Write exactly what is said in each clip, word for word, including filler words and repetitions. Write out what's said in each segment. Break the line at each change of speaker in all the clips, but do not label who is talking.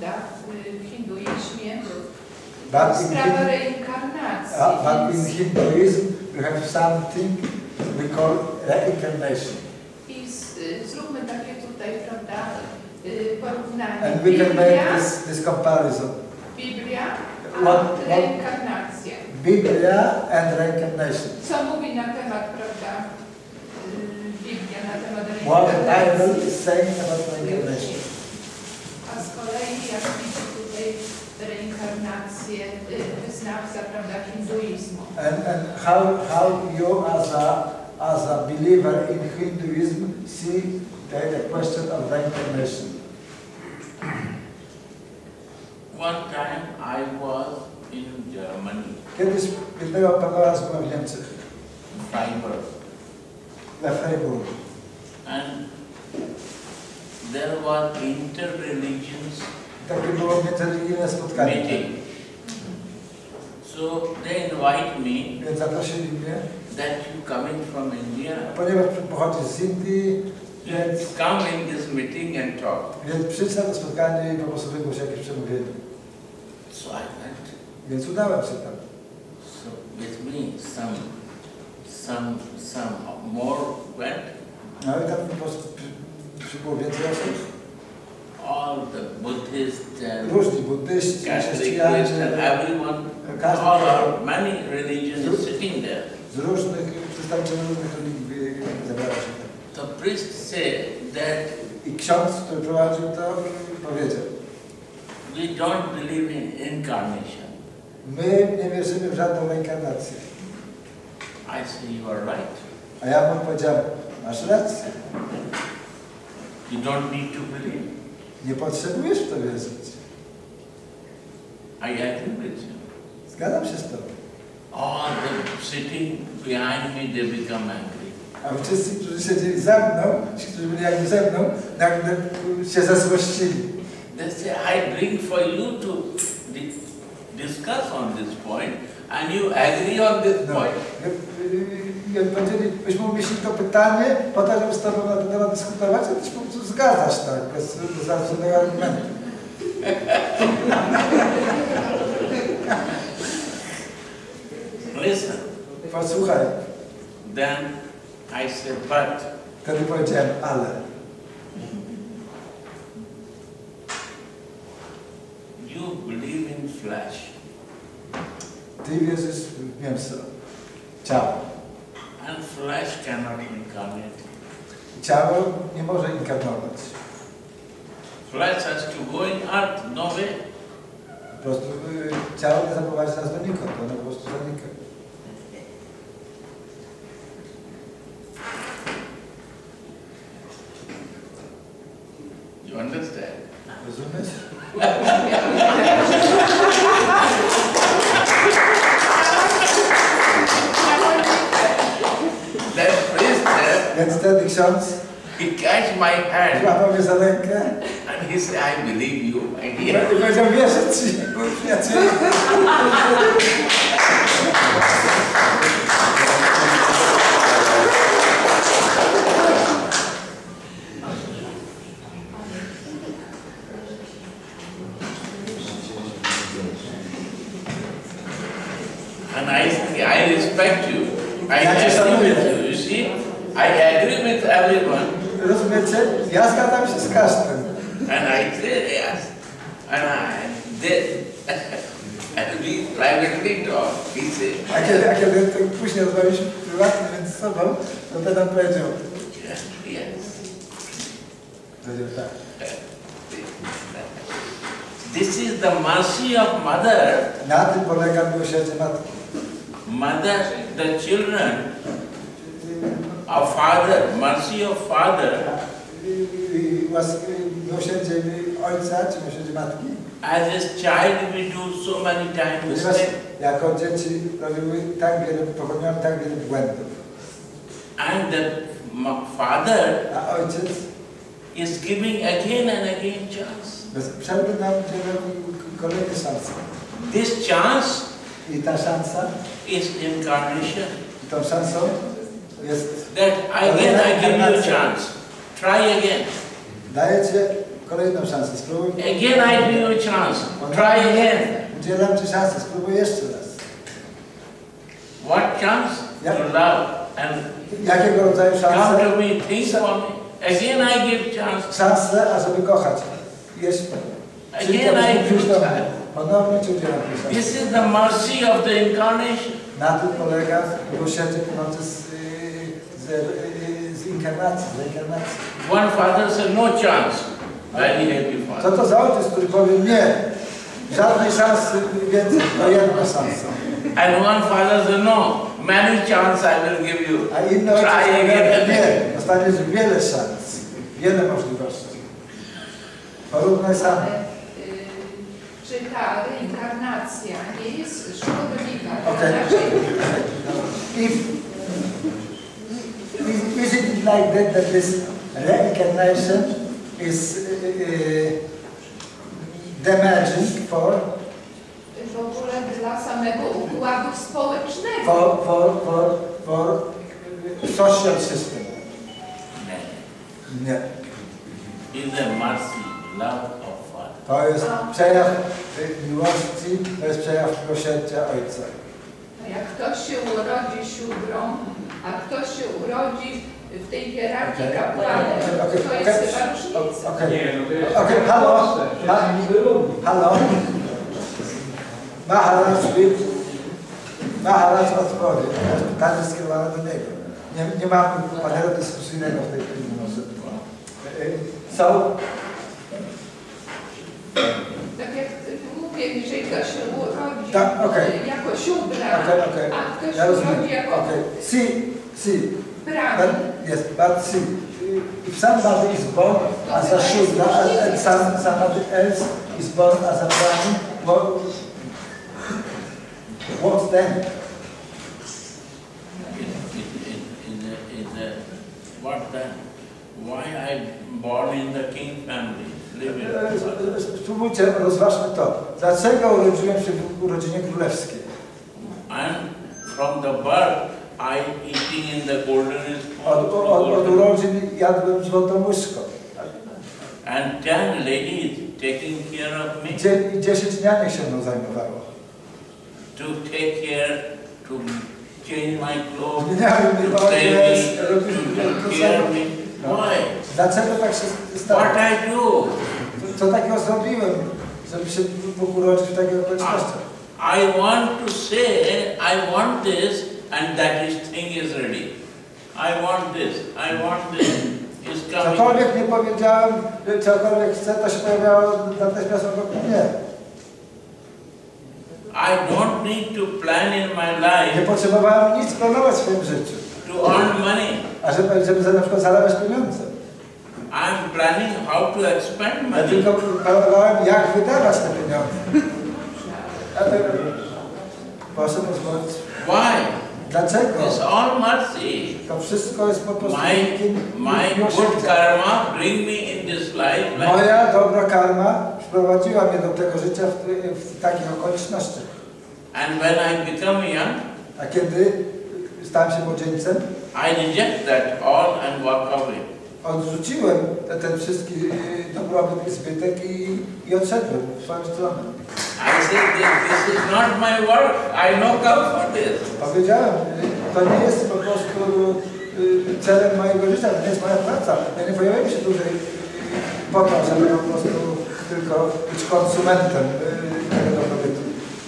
prawda, w hinduizmie sprawa reinkarnacji.
Uh, but in Hinduism we have something we call reincarnation.
I z, zróbmy takie tutaj, prawda, porównanie.
And we can make this, this comparison.
Biblia a
What- what-
reinkarnacja.
Biblia and reincarnation.
Co mówi na temat, prawda, Biblia na temat
What the
reinkarnacji?
Bible is saying about reincarnation.
A z kolei, jak widzi tutaj reinkarnację wyznawca, prawda, hinduizmu.
And, and how, how you as a, as a believer in Hinduism see the, the question of reincarnation?
One time I was in Germany,
Kiedyś jednego pewnego razu byłem w Niemczech,
Freiburg,
we Freiburgu.
and there was inter-religions
Takie było międzyreligijne spotkanie.
meeting. So they invite me
Więc zaprosili mnie,
that you coming from India,
ponieważ pochodzi z Indii, więc,
let's come in this meeting and talk.
więc przyjdź na to spotkanie i po prostu wygłoś jakieś przemówienie.
So I went.
Więc udałem się tam.
So with me some, some, some more went.
No i tam po prostu przy- przybyło więcej osób.
All the Buddhists and
Różni buddyści,
Catholic
chrześcijanie,
priests and everyone,
każdy,
all are, many religions sitting there.
z różnych, przedstawicieli różnych religii zebrało się tam.
The priest said that
I ksiądz, który prowadził to, powiedział:
we don't believe in incarnation.
my nie wierzymy w żadną reinkarnację.
I say you are right.
A ja mu powiedziałem: masz rację,
You don't need to believe.
nie potrzebujesz w to wierzyć.
I agree with you.
Zgadzam się z tobą.
All the sitting behind me, they become angry.
A wszyscy, którzy siedzieli za mną, ci, którzy byli jakby ze mną, nagle się zezłościli.
They say, I bring for you to di discuss on this point, and you agree on this
No.
point.
I oni powiedzieli: myśmy umieścili to pytanie po to, żeby z tobą na ten temat dyskutować, a ty się po prostu zgadzasz, tak, bez, bez żadnego argumentu.
Listen.
Posłuchaj.
Then I said, but
Wtedy powiedziałem: ale.
you believe in flesh.
Ty wierzysz w mięso, ciało.
And flesh cannot incarnate.
Ciało nie może inkarnować.
Flesh has to go in earth, no way.
Po prostu y, ciało nie zaprowadzi nas donikąd, ono po prostu zanika.
You understand?
Rozumiesz?
That priest there,
Więc wtedy ksiądz
he catch my hand
złapał mnie za rękę
and he said, I believe you, my
i
dear.
powiedział: wierzę ci, mój przyjacielu.
And I say, I respect you. I
Ja cię
agree
szanuję.
with you. You see, I agree with everyone.
Rozumiecie? Ja zgadzam się z każdym.
And I said, yes. And I did. And we privately talked. He said,
A kiedy, a kiedy to później rozmawialiśmy prywatnie między sobą, to wtedy on powiedział:
yes, yes.
powiedział tak.
This is the mercy of mother.
Na tym polega miłosierdzie matki.
Mother, the children, of father, mercy of father.
I łas- miłosierdzie ojca, czy miłosierdzie matki.
As a child, we do so many times
Ponieważ
mistakes.
jako dzieci robiły tak wiele, popełniały tak wiele błędów.
And the m- father
A ojciec
is giving again and again chance.
bez przerwy nam udzielał kolejne szanse.
This chance
I ta szansa,
is incarnation.
i tą szansą jest,
That again I give you a chance. Try again.
daje ci kolejną szansę, spróbuj.
Again I give you a chance. Try again.
Udzielam Ci szansę, spróbuj jeszcze raz.
What chance?
Yeah.
To love and
Jakiego rodzaju
come
szansę?
to me, think for me. Again I give chance.
Szansę, ażeby kochać. Jest.
Again I give chance.
Ponownie Ci udzielam tej szansy.
This is the mercy of the incarnation.
Na tym polega miłosierdzie płynące z, z, z inkarnacji, z reinkarnacji.
One father said, no chance. Very happy
Co
father.
to za ojciec, który powie nie, żadnej szansy więcej, to jedna szansa.
And one father said, no, many chance I will give you.
A inny ojciec
Try
powie
again.
nie, dostaniesz wiele szans, wiele możliwości. Porównaj sam.
Ale, y, czy ta reinkarnacja nie jest szkodliwa?
Okay.
Raczej
If, is, is it like that that this reincarnation is uh, uh, damaging for
w ogóle dla samego układu społecznego.
for for for for social system? Nie.
In the mercy, love of Father.
To jest przejaw y, miłości, to jest przejaw miłosierdzia Ojca.
Jak ktoś się urodzi siódrą, a ktoś się urodzi w tej hierarchii
Okej.
kapłanek,
Okej,
to
okej,
jest
okej.
chyba różnica.
Okej.
Nie, no to jest
Okej, halo? Ha- Halo? Maharaj, Maharaj odpowie. Pytanie skierowane do niego. Nie, nie mamy panelu dyskusyjnego w tej chwili. Może. So,
Tak jak mówię, jeżeli ktoś się urodzi
Tak, okej.
jako siódra,
okej, okej.
a ktoś
Ja
się
rozumiem.
urodzi jako
Okej. See, see.
brahmin,
But, yes, but see, if somebody is born as a Shudra and some, somebody else is born as a Brahmin, what, what then?
In, in, in, the, in the, what then? Why I born in the king family? Live in the
Spróbujcie, rozważmy to. Dlaczego urodziłem się w rodzinie królewskiej?
And from the birth, I eating in the golden
Od,
spoon.
od, od urodzin jadłem złotą łyżką.
And ten ladies taking care of me.
Dzie, dziesięć nianek się mną zajmowało.
To take care, to change my clothes,
Zmieniały mi
to play
odzież,
me,
robili
to
mi
care me. Why?
Dlaczego tak się stało?
What I do?
Co takiego zrobiłem, żeby się mógł urodzić w takich okolicznościach?
I want to say, I want this, and that is thing is ready. I want this, I want this, is coming.
Cokolwiek nie powiedziałem, cokolwiek chcę, to się pojawiało natychmiast obok mnie.
I don't need to plan in my
Nie
life
potrzebowałem nic planować w swoim życiu,
to earn money.
a żeby, żeby na przykład zarabiać pieniądze.
I'm planning how to expend
Ja
money.
tylko planowałem, jak wydawać te pieniądze. A to, proszę pozwolić.
Why?
Dlaczego?
It's all mercy.
To wszystko jest po prostu
My, my good karma bring me in this life. Like,
Moja dobra karma przyprowadziła mnie do tego życia w, w takich okolicznościach.
and when I become young,
A kiedy stałem się młodzieńcem,
I reject that all and walk away.
odrzuciłem ten, ten wszystki y, dobrobyt i zbytek i, i odszedłem w swoją stronę.
I said, this, this is not my work. I no come for this.
Powiedziałem, y, to nie jest po prostu y, celem mojego życia, to nie jest moja praca. Ja nie pojawiłem się tutaj y, po to, żeby po prostu tylko być konsumentem y, tego dobrobytu.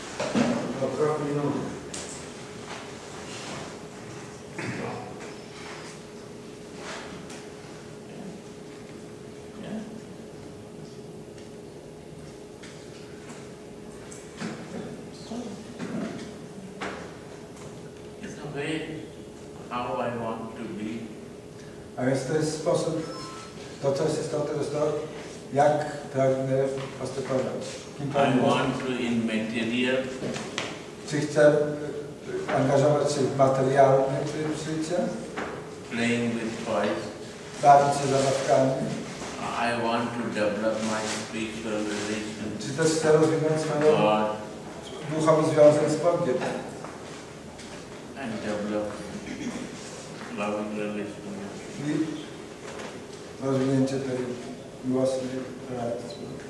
Yeah. So, it's a way how I want to be.
A więc to jest sposób, to co jest istotne, to jest to, jak pragnę postępować. Kim
I
pragnę.
want to in material,
Czy chcę y, angażować się w materialne tryb życia,
playing with toys.
bawić się zabawkami,
I want to develop my spiritual relation
czy też chcę rozwinąć
with
swoją
God
duchowy związek z Bogiem
and develop loving relation with
i rozwinięcie tej głosy radców.